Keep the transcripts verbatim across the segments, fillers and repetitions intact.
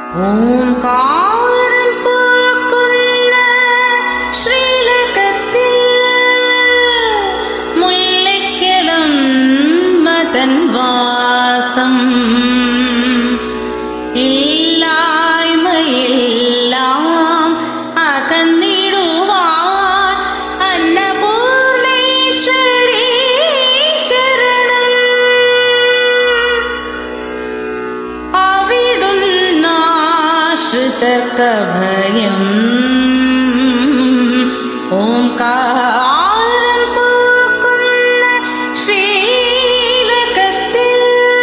ഓംകാരം പൂക്കുന്ന ശ്രീലകത്തിൽ മുല്ലയ്ക്കലം മതൻ വാസം ഇല്ലായ്മയെല്ലാം അകന്നിടുവാൻ അന്നപൂർണേശ്വരി ശരണം. അവിടുന്നാശ്രിതർക്കഭയം ഓംകാരം പൂക്കുന്ന ശ്രീലകത്തിൽ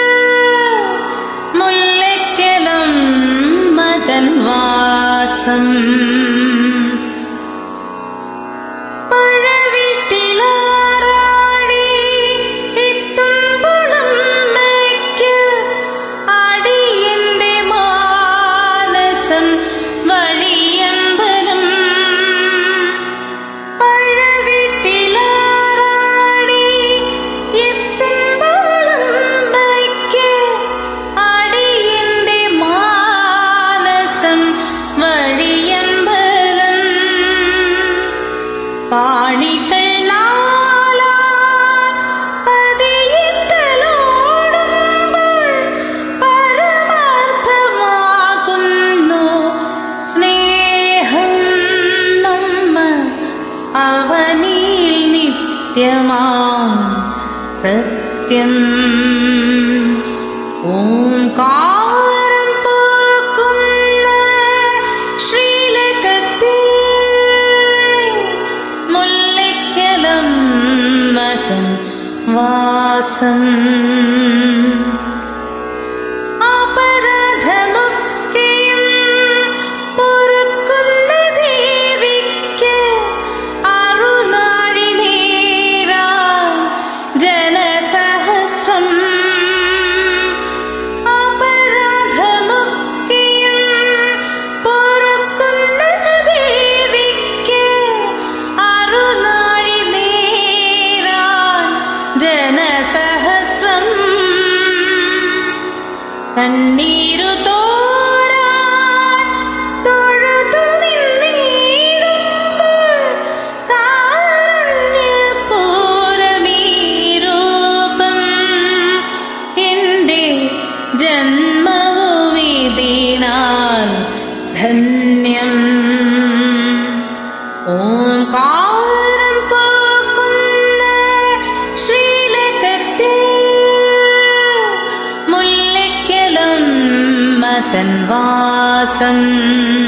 മുല്ലയ്ക്കലം മതൻ വാസം. പഴവിട്ടിലാറാടി എത്തുമ്പുളമ്മയ്ക്ക് അടിയന്റെ മാനസം വഴിയമ്പലം. പഴവിട്ടിലാറാടി എത്തുമ്പുളമ്മയ്ക്ക് അടിയന്റെ മാനസം വഴിയമ്പലം. പാണികൾ നാലാൽ പതിയിത്തലോടുമ്പോൾ പരമാർത്ഥമാകുന്നു സ്നേഹം നമ്മ അവനിൽ നിത്യമാം സത്യം. ഓംകാരം പൂക്കുന്ന ശ്രീലകത്തിൽ മുല്ലയ്ക്കലം മതൻ വാസം. അപരാധമൊക്കെയും പൊറുക്കുന്ന ദേവിക്ക് അറുനാഴി നേരാൻ ജനസഹസ്രം. അപരാധമൊക്കെയും പൊറുക്കുന്ന ദേവിക്ക് അറുനാഴി നേരാൻ ജനസഹസ്രം. കണ്ണീരു തോരാൻ തൊഴുതു നിന്നിടുമ്പോൾ കാരുണ്യപൂരമീ രൂപം. എന്റെ ജന്മവും ഇതിനാൽ ധന്യം. ഓംകാരം പൂക്കുന്ന ശ്രീലകത്തിൽ മുല്ലയ്ക്കലം മതൻ വാസം.